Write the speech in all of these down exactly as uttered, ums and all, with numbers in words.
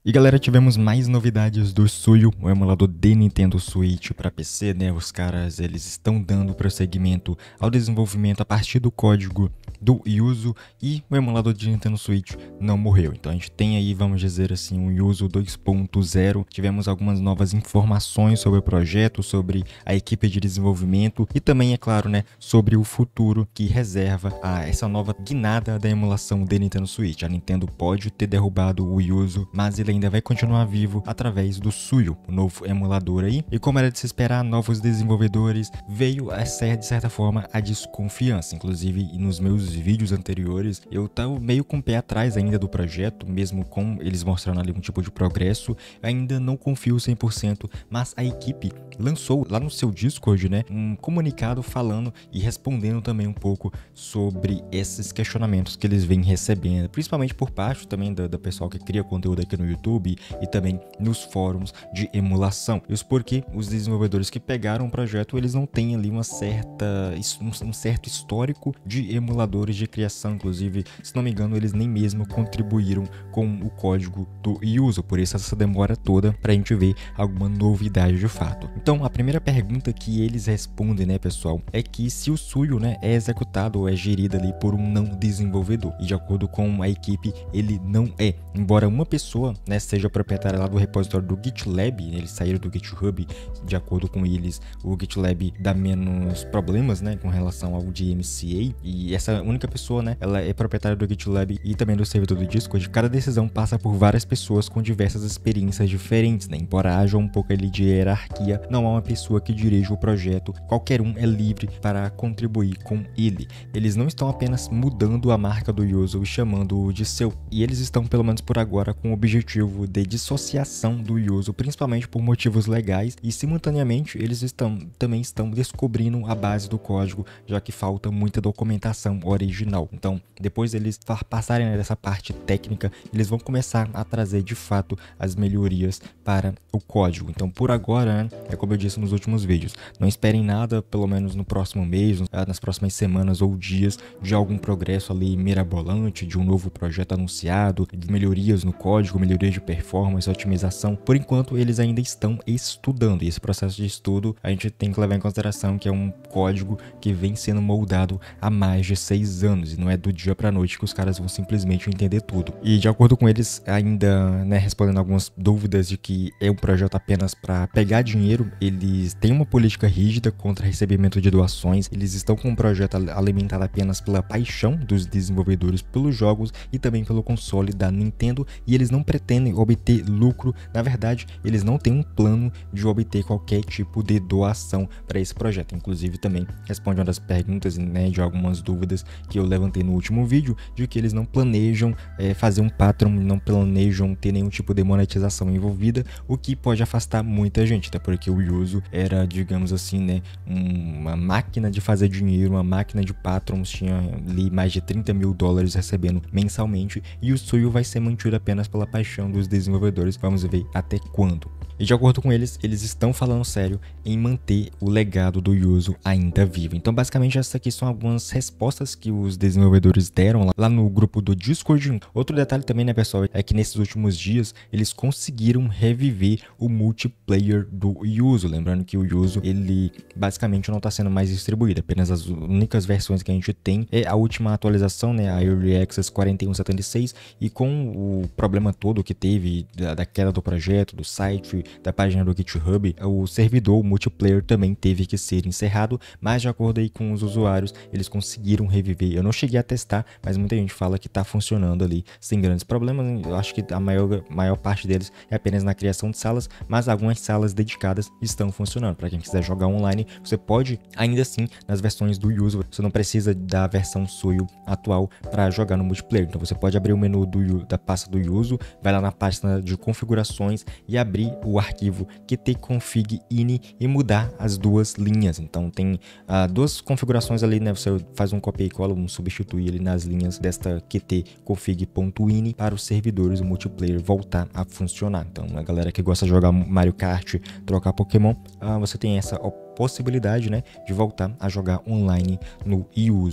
E galera, tivemos mais novidades do Suyo, o emulador de Nintendo Switch para P C, né? Os caras, eles estão dando prosseguimento ao desenvolvimento a partir do código do Yuzu e o emulador de Nintendo Switch não morreu. Então a gente tem aí, vamos dizer assim, um Yuzu dois ponto zero. Tivemos algumas novas informações sobre o projeto, sobre a equipe de desenvolvimento e também, é claro, né, sobre o futuro que reserva a essa nova guinada da emulação de Nintendo Switch. A Nintendo pode ter derrubado o Yuzu, mas ele ainda vai continuar vivo através do Suyo, o novo emulador aí. E como era de se esperar, novos desenvolvedores, veio a ser, de certa forma, a desconfiança. Inclusive, nos meus vídeos anteriores, eu tava meio com o pé atrás ainda do projeto, mesmo com eles mostrando ali um tipo de progresso. Ainda não confio cem por cento, mas a equipe lançou lá no seu Discord, né, um comunicado falando e respondendo também um pouco sobre esses questionamentos que eles vêm recebendo, principalmente por parte também do, do pessoal que cria conteúdo aqui no YouTube e também nos fóruns de emulação. Isso porque os desenvolvedores que pegaram o projeto, eles não têm ali uma certa, um certo histórico de emuladores de criação. Inclusive, se não me engano, eles nem mesmo contribuíram com o código do Yuzu, por isso essa demora toda para a gente ver alguma novidade de fato. Então, a primeira pergunta que eles respondem, né, pessoal, é que se o Suyo, né, é executado ou é gerido ali por um não desenvolvedor, e de acordo com a equipe, ele não é. Embora uma pessoa, né, seja proprietária lá do repositório do GitLab, eles saíram do GitHub, de acordo com eles, o GitLab dá menos problemas, né, com relação ao D M C A, e essa única pessoa, né, ela é proprietária do GitLab e também do servidor do Discord. Cada decisão passa por várias pessoas com diversas experiências diferentes, né, embora haja um pouco ali de hierarquia, não há uma pessoa que dirige o projeto, qualquer um é livre para contribuir com ele. Eles não estão apenas mudando a marca do Yuzu e chamando-o de seu, e eles estão, pelo menos por agora, com o objetivo de dissociação do Yuzu, principalmente por motivos legais, e simultaneamente eles estão, também estão descobrindo a base do código, já que falta muita documentação original. Então, depois eles passarem dessa parte técnica, eles vão começar a trazer de fato as melhorias para o código. Então, por agora, né, é como eu disse nos últimos vídeos, não esperem nada, pelo menos no próximo mês, nas próximas semanas ou dias, de algum progresso ali mirabolante, de um novo projeto anunciado, de melhorias no código, melhorias de performance, otimização. Por enquanto, eles ainda estão estudando, e esse processo de estudo a gente tem que levar em consideração que é um código que vem sendo moldado há mais de seis anos, e não é do dia para noite que os caras vão simplesmente entender tudo. E de acordo com eles, ainda, né, respondendo algumas dúvidas de que é um projeto apenas para pegar dinheiro, eles têm uma política rígida contra recebimento de doações, eles estão com um projeto alimentado apenas pela paixão dos desenvolvedores pelos jogos e também pelo console da Nintendo, e eles não pretendem obter lucro. Na verdade, eles não têm um plano de obter qualquer tipo de doação para esse projeto. Inclusive, também responde uma das perguntas, né, de algumas dúvidas que eu levantei no último vídeo, de que eles não planejam é, fazer um Patreon, não planejam ter nenhum tipo de monetização envolvida, o que pode afastar muita gente, até porque o Yuzu era, digamos assim, né, uma máquina de fazer dinheiro, uma máquina de patrons, tinha ali mais de trinta mil dólares recebendo mensalmente, e o Suyo vai ser mantido apenas pela paixão dos desenvolvedores. Vamos ver até quando. E de acordo com eles, eles estão falando sério em manter o legado do Yuzu ainda vivo. Então, basicamente, essas aqui são algumas respostas que os desenvolvedores deram lá, lá no grupo do Discord. Outro detalhe também, né, pessoal, é que nesses últimos dias, eles conseguiram reviver o multiplayer do Yuzu. Lembrando que o Yuzu, ele basicamente não está sendo mais distribuído. Apenas as únicas versões que a gente tem é a última atualização, né, a Early Access quarenta e um setenta e seis, e com o problema todo que teve da, da queda do projeto, do site, da página do GitHub, o servidor o multiplayer também teve que ser encerrado, mas de acordo aí com os usuários, eles conseguiram reviver. Eu não cheguei a testar, mas muita gente fala que está funcionando ali sem grandes problemas. Eu acho que a maior, maior parte deles é apenas na criação de salas, mas algumas salas dedicadas estão funcionando. Para quem quiser jogar online, você pode, ainda assim, nas versões do Yuzu, você não precisa da versão Suyo atual para jogar no multiplayer. Então você pode abrir o menu do, da pasta do Yuzu, vai lá na página de configurações e abrir o arquivo qtconfig.ini e mudar as duas linhas. Então tem uh, duas configurações ali, né? Você faz um copia e cola, um substituir ali nas linhas desta qtconfig.ini para os servidores do multiplayer voltar a funcionar. Então a galera que gosta de jogar Mario Kart, trocar Pokémon, uh, você tem essa possibilidade, né, de voltar a jogar online no Yuzu.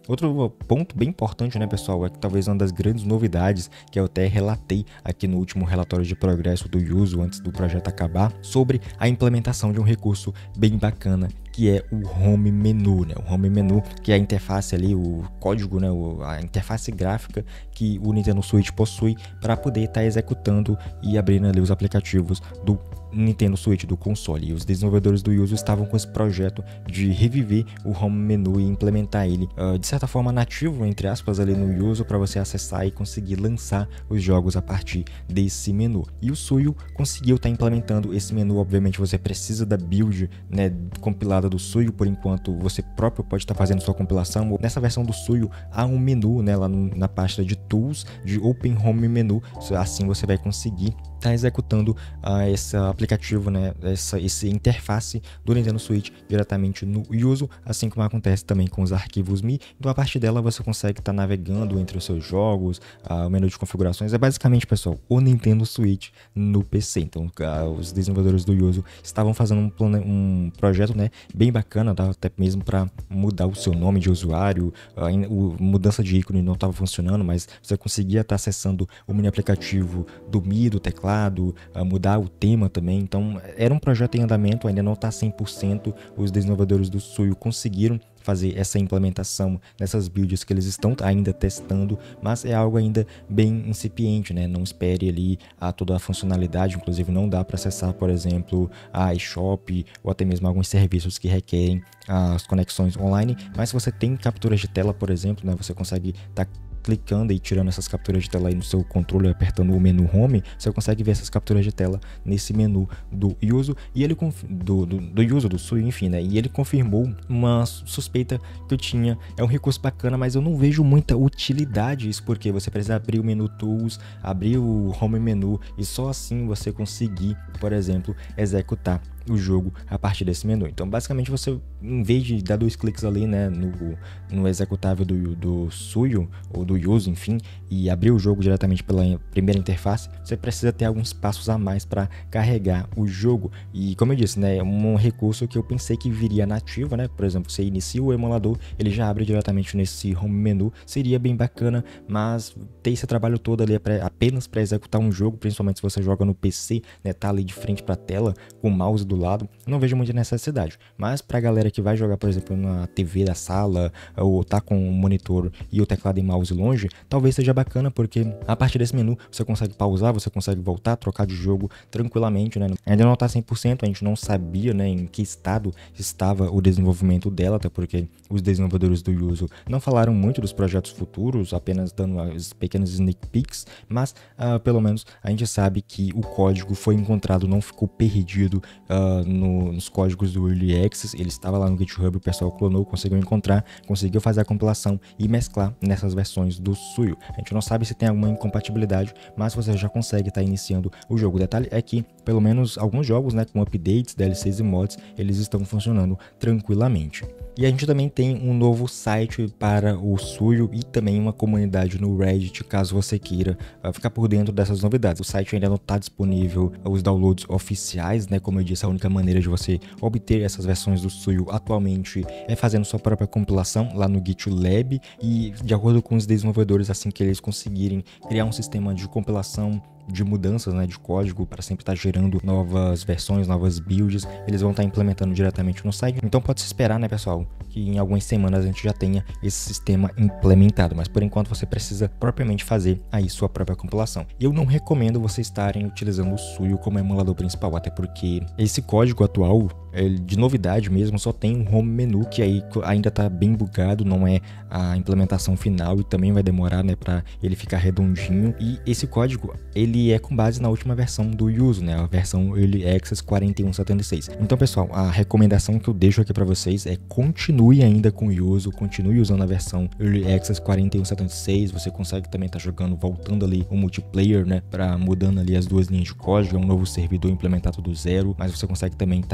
Outro ponto bem importante, né, pessoal, é que talvez uma das grandes novidades que eu até relatei aqui no último relatório de progresso do Yuzu antes do projeto acabar, sobre a implementação de um recurso bem bacana, que é o Home Menu, né? O Home Menu, que é a interface ali, o código, né? A interface gráfica que o Nintendo Switch possui para poder estar tá executando e abrindo ali os aplicativos do Nintendo Switch, do console. E os desenvolvedores do Yuzu estavam com esse projeto de reviver o Home Menu e implementar ele uh, de certa forma nativo, entre aspas, ali no Yuzu, para você acessar e conseguir lançar os jogos a partir desse menu. E o Suyo conseguiu estar tá implementando esse menu. Obviamente você precisa da build, né, compilada do Suyo, por enquanto você próprio pode estar tá fazendo sua compilação. Nessa versão do Suyo há um menu, né, lá no, na pasta de Tools, de Open Home Menu, assim você vai conseguir tá executando uh, esse aplicativo, né, essa, essa interface do Nintendo Switch diretamente no Yuzu, assim como acontece também com os arquivos M I. Então a partir dela você consegue estar tá navegando entre os seus jogos, uh, o menu de configurações. É basicamente, pessoal, o Nintendo Switch no P C. Então uh, os desenvolvedores do Yuzu estavam fazendo um, plane... um projeto, né, bem bacana, tá? Até mesmo para mudar o seu nome de usuário. Uh, a mudança de ícone não estava funcionando, mas você conseguia estar tá acessando o mini aplicativo do M I, do teclado, a mudar o tema também. Então era um projeto em andamento, ainda não está cem por cento. Os desenvolvedores do Suyo conseguiram fazer essa implementação nessas builds que eles estão ainda testando, mas é algo ainda bem incipiente, né? Não espere ali a toda a funcionalidade, inclusive não dá para acessar, por exemplo, a eShop ou até mesmo alguns serviços que requerem as conexões online, mas se você tem capturas de tela, por exemplo, né, você consegue estar tá clicando e tirando essas capturas de tela aí no seu controle, apertando o menu Home, você consegue ver essas capturas de tela nesse menu do Yuzu, e ele do, do, do Yuzu, do Suyo, enfim, né? E ele confirmou uma suspeita que eu tinha. É um recurso bacana, mas eu não vejo muita utilidade isso, porque você precisa abrir o menu Tools, abrir o Home Menu, e só assim você conseguir, por exemplo, executar o jogo a partir desse menu. Então basicamente você, em vez de dar dois cliques ali, né, no, no executável do, do Suyo ou do Yuzu, enfim, e abrir o jogo diretamente pela primeira interface, você precisa ter alguns passos a mais para carregar o jogo. E como eu disse, né, é um recurso que eu pensei que viria nativo, né? Por exemplo, você inicia o emulador, ele já abre diretamente nesse home menu, seria bem bacana, mas ter esse trabalho todo ali é pra, apenas para executar um jogo, principalmente se você joga no P C, né, tá ali de frente para a tela com o mouse do lado, não vejo muita necessidade. Mas pra galera que vai jogar, por exemplo, na T V da sala, ou tá com o monitor e o teclado e mouse longe, talvez seja bacana, porque a partir desse menu você consegue pausar, você consegue voltar, trocar de jogo tranquilamente, né? Ainda não tá cem por cento, a gente não sabia, né, em que estado estava o desenvolvimento dela, até porque os desenvolvedores do Yuzu não falaram muito dos projetos futuros, apenas dando as pequenas sneak peeks, mas uh, pelo menos a gente sabe que o código foi encontrado, não ficou perdido uh, no, nos códigos do Early Access. Ele estava lá no GitHub, o pessoal clonou, conseguiu encontrar, conseguiu fazer a compilação e mesclar nessas versões do Suyo. A gente não sabe se tem alguma incompatibilidade, mas você já consegue estar tá iniciando o jogo. O detalhe é que, pelo menos alguns jogos, né, com updates, D L Cs e mods, eles estão funcionando tranquilamente. E a gente também tem um novo site para o Suyo e também uma comunidade no Reddit, caso você queira uh, ficar por dentro dessas novidades. O site ainda não está disponível os downloads oficiais, né? Como eu disse, a única maneira de você obter essas versões do Suyo atualmente é fazendo sua própria compilação lá no GitLab, e de acordo com os desenvolvedores, assim que eles conseguirem criar um sistema de compilação de mudanças, né, de código para sempre estar gerando novas versões, novas builds, eles vão estar implementando diretamente no site. Então pode se esperar, né, pessoal, que em algumas semanas a gente já tenha esse sistema implementado, mas por enquanto você precisa propriamente fazer aí sua própria compilação. Eu não recomendo vocês estarem utilizando o Suyo como emulador principal, até porque esse código atual, de novidade mesmo, só tem um home menu que aí ainda tá bem bugado, não é a implementação final, e também vai demorar, né, para ele ficar redondinho. E esse código, ele é com base na última versão do Yuzu, né, a versão Early Access quarenta e um setenta e seis. Então, pessoal, a recomendação que eu deixo aqui para vocês é continue ainda com o Yuzu, continue usando a versão Early Access quarenta e um setenta e seis. Você consegue também estar tá jogando, voltando ali o multiplayer, né, para mudando ali as duas linhas de código, é um novo servidor implementado do zero, mas você consegue também estar tá, uh, jogando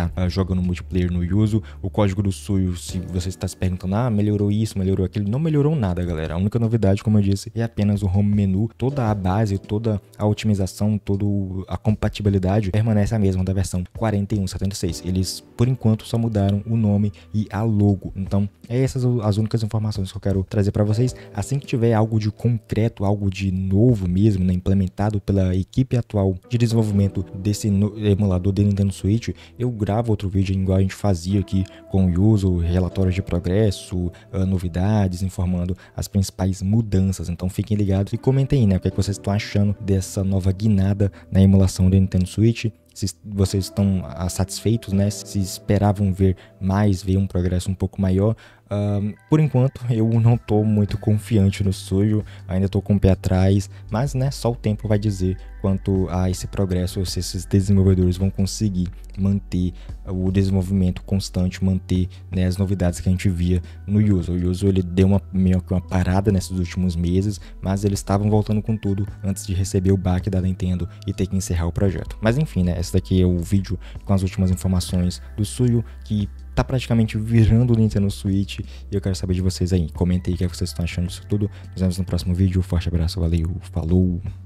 jogando multiplayer no Yuzu. O código do Suyo, se você está se perguntando, ah, melhorou isso, melhorou aquilo, não melhorou nada, galera. A única novidade, como eu disse, é apenas o home menu. Toda a base, toda a otimização, toda a compatibilidade permanece a mesma da versão quarenta e um setenta e seis. Eles, por enquanto, só mudaram o nome e a logo. Então, é essas as únicas informações que eu quero trazer para vocês. Assim que tiver algo de concreto, algo de novo mesmo, né, implementado pela equipe atual de desenvolvimento desse emulador de Nintendo Switch, eu gravo outro vídeo igual a gente fazia aqui com o uso, relatórios de progresso, uh, novidades, informando as principais mudanças. Então fiquem ligados e comentem aí, né, o que, é que vocês estão achando dessa nova guinada na emulação do Nintendo Switch. Se vocês estão satisfeitos, né? Se esperavam ver mais, ver um progresso um pouco maior. Uh, por enquanto, eu não estou muito confiante no Suyo, ainda estou com o pé atrás, mas né, só o tempo vai dizer quanto a esse progresso, se esses desenvolvedores vão conseguir manter o desenvolvimento constante, manter, né, as novidades que a gente via no Yuzu. O Yuzu ele deu uma, meio que uma parada nesses últimos meses, mas eles estavam voltando com tudo antes de receber o baque da Nintendo e ter que encerrar o projeto. Mas enfim, né, esse daqui é o vídeo com as últimas informações do Suyo, que tá praticamente virando o Nintendo Switch, e eu quero saber de vocês aí. Comentem aí o que vocês estão achando disso tudo. Nos vemos no próximo vídeo. Forte abraço, valeu, falou!